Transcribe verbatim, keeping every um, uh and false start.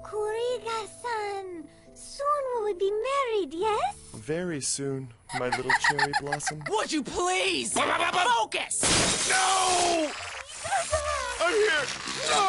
Kuriga-san, soon we will be married, yes? Very soon, my little cherry blossom. Would you please focus? No! I'm here! No!